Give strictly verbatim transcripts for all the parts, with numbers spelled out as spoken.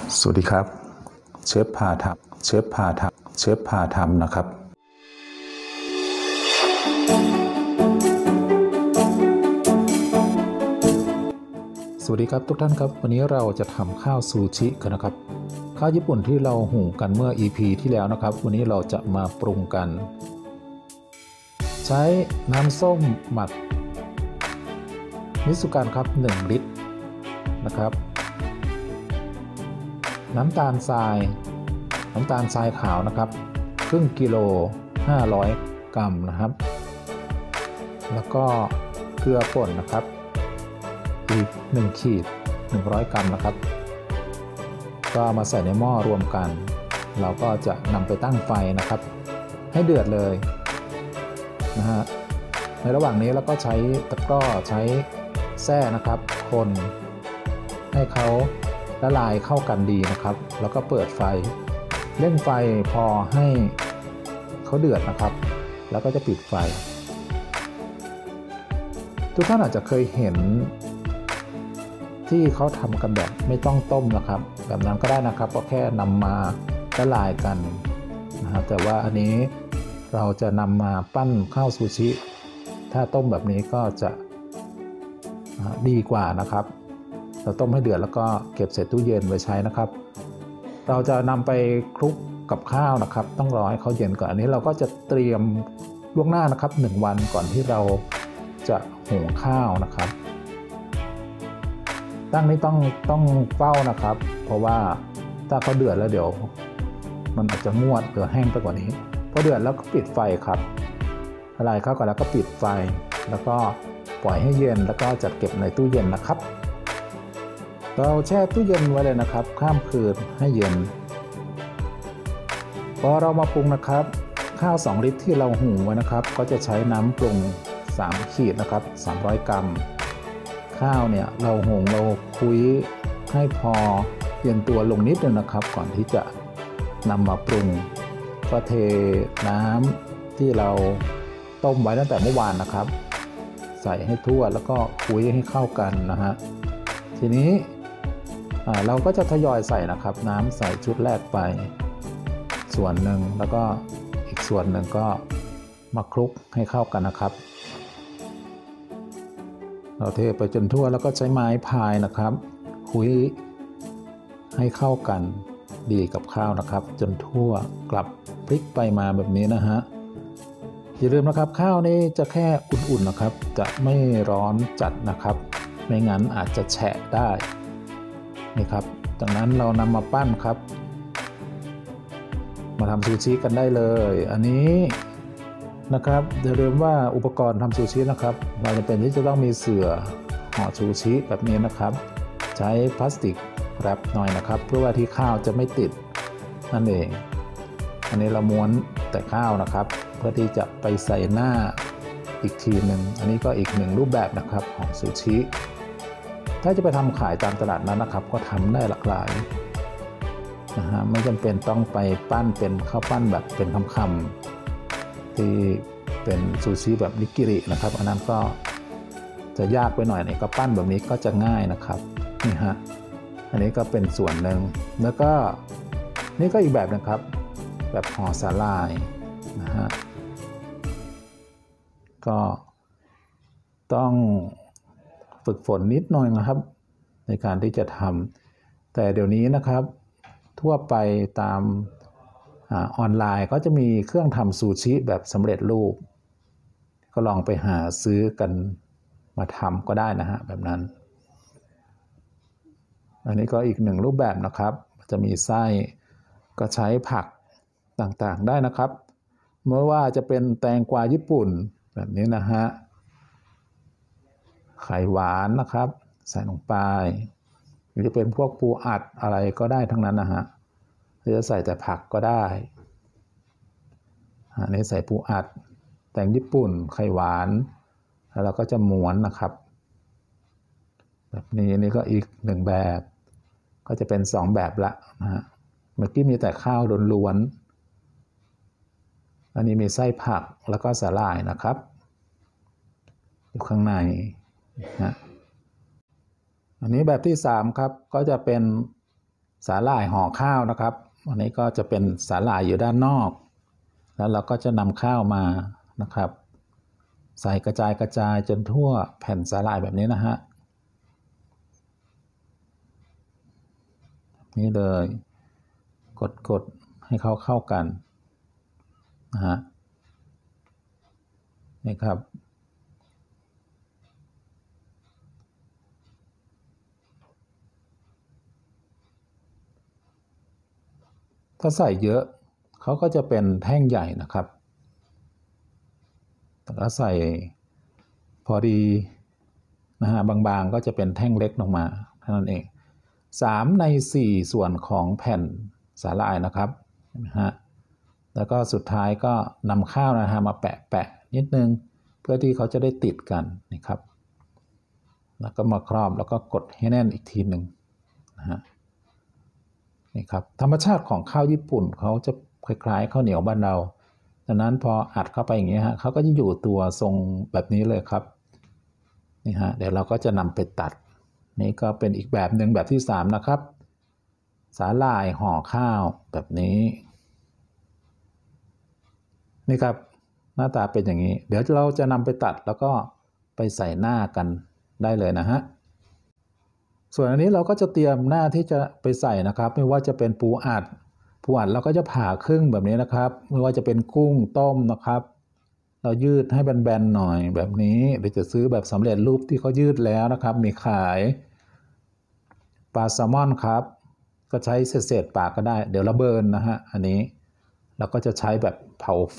สวัสดีครับเชฟพาทำเชฟพาทำเชฟพาทำนะครับสวัสดีครับทุกท่านครับวันนี้เราจะทำข้าวซูชิกันนะครับข้าวญี่ปุ่นที่เราหุงกันเมื่อ อี พี ที่แล้วนะครับวันนี้เราจะมาปรุงกันใช้น้ำส้มหมักมิสุการครับหนึ่งลิตรนะครับน้ำตาลทรายน้ำตาลทรายขาวนะครับครึ่งกิโลห้าร้อยกรัมนะครับแล้วก็เกลือป่นนะครับอีกหนึ่งขีดหนึ่งร้อยกรัมนะครับก็มาใส่ในหม้อรวมกันเราก็จะนำไปตั้งไฟนะครับให้เดือดเลยนะฮะในระหว่างนี้เราก็ใช้ตะกร้อใช้แส้นะครับคนให้เขาละลายเข้ากันดีนะครับแล้วก็เปิดไฟเร่งไฟพอให้เขาเดือดนะครับแล้วก็จะปิดไฟทุกท่านอาจจะเคยเห็นที่เขาทำกันแบบไม่ต้องต้มนะครับแบบนั้นก็ได้นะครับก็แค่นำมาละลายกันนะครับแต่ว่าอันนี้เราจะนำมาปั้นข้าวซูชิถ้าต้มแบบนี้ก็จะดีกว่านะครับเราต้มให้เดือดแล้วก็เก็บใส่ตู้เย็นไว้ใช้นะครับเราจะนำไปคลุกกับข้าวนะครับต้องรอให้เขาเย็นก่อนอันนี้เราก็จะเตรียมล่วงหน้านะครับหนึ่งวันก่อนที่เราจะหุงข้าวนะครับตั้งนี้ต้องต้องเฝ้านะครับเพราะว่าถ้าเขาเดือดแล้วเดี๋ยวมันอาจจะงวดหรือแห้งไปกว่านี้พอเดือดแล้วก็ปิดไฟครับละลายเข้ากันแล้วก็ปิดไฟแล้วก็ปล่อยให้เย็นแล้วก็จัดเก็บในตู้เย็นนะครับเราแช่ตู้เย็นไว้เลยนะครับข้ามคืนให้เย็นพอเรามาปรุงนะครับข้าวสองลิตรที่เราหุงไว้นะครับก็จะใช้น้ำปรุงสามขีดนะครับสามร้อยกรัมข้าวเนี่ยเราหุงเราคุยให้พอเย็นตัวลงนิดนึงนะครับก่อนที่จะนำมาปรุงก็เทน้ำที่เราต้มไว้ตั้งแต่เมื่อวานนะครับใส่ให้ทั่วแล้วก็คุยให้เข้ากันนะฮะทีนี้เราก็จะทยอยใส่นะครับน้ำใส่ชุดแรกไปส่วนหนึ่งแล้วก็อีกส่วนหนึ่งก็มาคลุกให้เข้ากันนะครับเราเทไปจนทั่วแล้วก็ใช้ไม้พายนะครับคุยให้เข้ากันดีกับข้าวนะครับจนทั่วกลับพลิกไปมาแบบนี้นะฮะอย่าลืมนะครับข้าวนี้จะแค่อุ่นๆนะครับจะไม่ร้อนจัดนะครับไม่งั้นอาจจะแฉะได้นี่ครับจากนั้นเรานำมาปั้นครับมาทำซูชิกันได้เลยอันนี้นะครับอย่าลืมว่าอุปกรณ์ทำซูชินะครับเราจะเป็นที่จะต้องมีเสื่อห่อซูชิแบบนี้นะครับใช้พลาสติกแรปหน่อยนะครับเพื่อว่าที่ข้าวจะไม่ติดนั่นเองอันนี้เราม้วนแต่ข้าวนะครับเพื่อที่จะไปใส่หน้าอีกทีหนึ่งอันนี้ก็อีกหนึ่งรูปแบบนะครับของซูชิถ้าจะไปทำขายตามตลาดนั้นนะครับก็ทำได้หลากหลายนะฮะไม่จำเป็นต้องไปปั้นเป็นข้าวปั้นแบบเป็นคำๆที่เป็นซูชิแบบนิกิรินะครับอันนั้นก็จะยากไปหน่อยนี่ก็ปั้นแบบนี้ก็จะง่ายนะครับนี่ฮะอันนี้ก็เป็นส่วนหนึ่งแล้วก็นี่ก็อีกแบบนึงครับแบบห่อสาหร่ายนะฮะก็ต้องฝึกฝนนิดหน่อยนะครับในการที่จะทำแต่เดี๋ยวนี้นะครับทั่วไปตามออนไลน์ก็จะมีเครื่องทำซูชิแบบสำเร็จรูปก็ลองไปหาซื้อกันมาทำก็ได้นะฮะแบบนั้นอันนี้ก็อีกหนึ่งรูปแบบนะครับจะมีไส้ก็ใช้ผักต่างๆได้นะครับเมื่อว่าจะเป็นแตงกวาญี่ปุ่นแบบนี้นะฮะไข่หวานนะครับใส่ลงไปหรือจะเป็นพวกปูอัดอะไรก็ได้ทั้งนั้นนะฮะหรือจะใส่แต่ผักก็ได้อันนี้ใส่ปูอัดแตงญี่ปุ่นไข่หวานแล้วเราก็จะม้วนนะครับแบบนี้นี่ก็อีกหนึ่งแบบก็จะเป็นสองแบบละนะฮะเมื่อกี้มีแต่ข้าวล้วนๆอันนี้มีไส้ผักแล้วก็สาหร่ายนะครับอยู่ข้างในนะอันนี้แบบที่สามครับก็จะเป็นสาหร่ายห่อข้าวนะครับอันนี้ก็จะเป็นสาหร่ายอยู่ด้านนอกแล้วเราก็จะนำข้าวมานะครับใส่กระจายกระจายจนทั่วแผ่นสาหร่ายแบบนี้นะฮะนี่เลยกดๆให้เขาเข้ากันนะฮะนี่ครับถ้าใส่เยอะเขาก็จะเป็นแท่งใหญ่นะครับแต่ถ้าใส่พอดีนะฮะบางๆก็จะเป็นแท่งเล็กลงมาเท่านั้นเองสามในสี่ส่วนของแผ่นสาหร่ายนะครับนะฮะแล้วก็สุดท้ายก็นำข้าวนะฮะมาแปะแปะนิดนึงเพื่อที่เขาจะได้ติดกันนะครับแล้วก็มาครอบแล้วก็กดให้แน่นอีกทีหนึ่งนะฮะนี่ครับธรรมชาติของข้าวญี่ปุ่นเขาจะคล้ายๆข้าวเหนียวบ้านเราดังนั้นพออัดเข้าไปอย่างนี้ฮะเขาก็จะอยู่ตัวทรงแบบนี้เลยครับนี่ฮะเดี๋ยวเราก็จะนำไปตัดนี่ก็เป็นอีกแบบหนึ่งแบบที่สามนะครับสาหร่ายห่อข้าวแบบนี้นี่ครับหน้าตาเป็นอย่างนี้เดี๋ยวเราจะนำไปตัดแล้วก็ไปใส่หน้ากันได้เลยนะฮะส่วนอันนี้เราก็จะเตรียมหน้าที่จะไปใส่นะครับไม่ว่าจะเป็นปูอัดปูอัดเราก็จะผ่าครึ่งแบบนี้นะครับไม่ว่าจะเป็นกุ้งต้มนะครับเรายืดให้แบนๆหน่อยแบบนี้หรือจะซื้อแบบสำเร็จรูปที่เขายืดแล้วนะครับมีขายปลาแซลมอนครับก็ใช้เศษๆปากก็ได้เดี๋ยวระเบิร์นนะฮะอันนี้เราก็จะใช้แบบเผาไฟ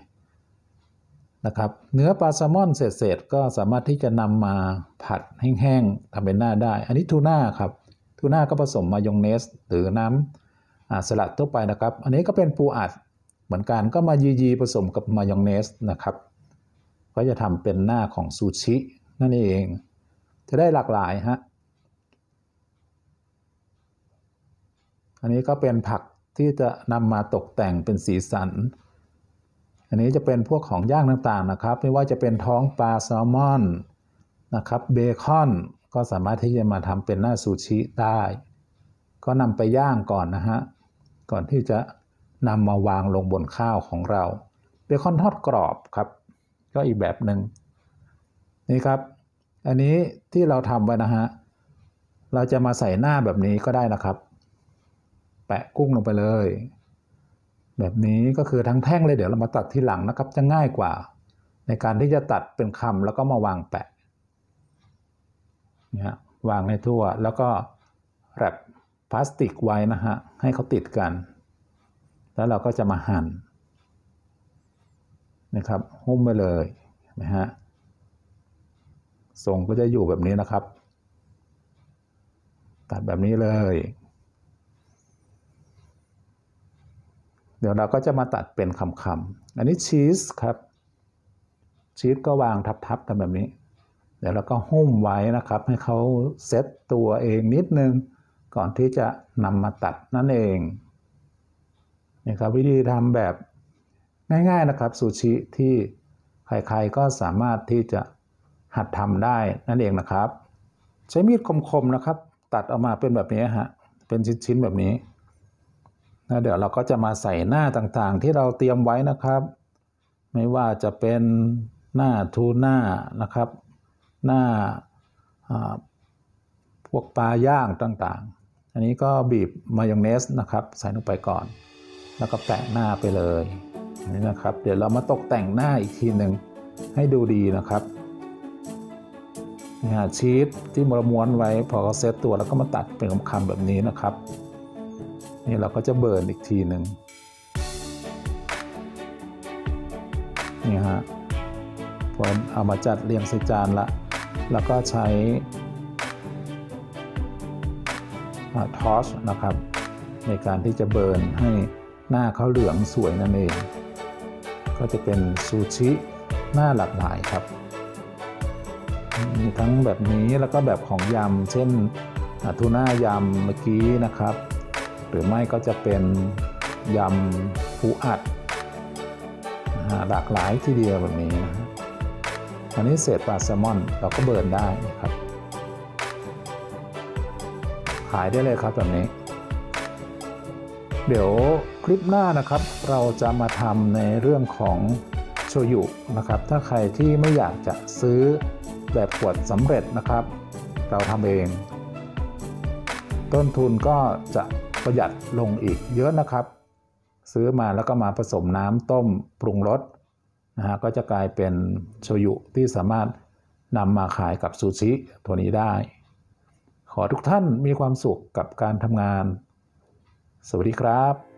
นะครับเนื้อปลาแซลมอนเศษๆก็สามารถที่จะนำมาผัดแห้งๆทำเป็นหน้าได้อันนี้ทูน่าครับทูน่าก็ผสมมายองเนสหรือน้ำสลัดทั่วไปนะครับอันนี้ก็เป็นปูอัดเหมือนกันก็มายีๆผสมกับมายองเนสนะครับก็จะทำเป็นหน้าของซูชินั่นเองจะได้หลากหลายฮะอันนี้ก็เป็นผักที่จะนำมาตกแต่งเป็นสีสันอันนี้จะเป็นพวกของย่างต่างๆนะครับไม่ว่าจะเป็นท้องปลาแซลมอนนะครับเบคอนก็สามารถที่จะมาทำเป็นหน้าซูชิได้ก็นำไปย่างก่อนนะฮะก่อนที่จะนำมาวางลงบนข้าวของเราเบคอนทอดกรอบครับก็อีกแบบหนึ่งนี่ครับอันนี้ที่เราทำไว้นะฮะเราจะมาใส่หน้าแบบนี้ก็ได้นะครับแปะกุ้งลงไปเลยแบบนี้ก็คือทั้งแท่งเลยเดี๋ยวเรามาตัดทีหลังนะครับจะง่ายกว่าในการที่จะตัดเป็นคำแล้วก็มาวางแปะเนี่ยวางให้ทั่วแล้วก็แรปพลาสติกไว้นะฮะให้เขาติดกันแล้วเราก็จะมาหั่นนะครับหุ้มไปเลยนะฮะทรงก็จะอยู่แบบนี้นะครับตัดแบบนี้เลยเดี๋ยวเราก็จะมาตัดเป็นคำๆอันนี้ชีสครับชีสก็วางทับๆกันแบบนี้เดี๋ยวเราก็หุ้มไว้นะครับให้เขาเซตตัวเองนิดนึงก่อนที่จะนำมาตัดนั่นเองนี่ครับวิธีทำแบบง่ายๆนะครับซูชิที่ใครๆก็สามารถที่จะหัดทำได้นั่นเองนะครับใช้มีดคมๆนะครับตัดออกมาเป็นแบบนี้ฮะเป็นชิ้นๆแบบนี้แล้วเดี๋ยวเราก็จะมาใส่หน้าต่างๆที่เราเตรียมไว้นะครับไม่ว่าจะเป็นหน้าทูน่านะครับหน้าพวกปลาย่างต่างๆอันนี้ก็บีบมายองเนสนะครับใส่ลงไปก่อนแล้วก็แปะหน้าไปเลยนี่นะครับเดี๋ยวเรามาตกแต่งหน้าอีกทีหนึ่งให้ดูดีนะครับนี่ฮะชีสที่เราม้วนไว้พอเขาเซตตัวแล้วก็มาตัดเป็นคำๆแบบนี้นะครับนี่เราก็จะเบิร์นอีกทีหนึ่งนี่ฮะพอเอามาจัดเรียงใส่จานละแล้วก็ใช้ทอสนะครับในการที่จะเบิร์นให้หน้าเขาเหลืองสวยนั่นเองก็จะเป็นซูชิหน้าหลากหลายครับมีทั้งแบบนี้แล้วก็แบบของยำเช่นทูน่ายำเมื่อกี้นะครับหรือไม่ก็จะเป็นยำปูอัดหลากหลายทีเดียวแบบนี้นะฮะอันนี้เศษปลาแซลมอนเราก็เบิร์นได้นะครับขายได้เลยครับแบบนี้เดี๋ยวคลิปหน้านะครับเราจะมาทำในเรื่องของโชยุนะครับถ้าใครที่ไม่อยากจะซื้อแบบขวดสำเร็จนะครับเราทำเองต้นทุนก็จะประหยัดลงอีกเยอะนะครับซื้อมาแล้วก็มาผสมน้ำต้มปรุงรสนะฮะก็จะกลายเป็นโชยุที่สามารถนำมาขายกับซูชิตัวนี้ได้ขอทุกท่านมีความสุขกับการทำงานสวัสดีครับ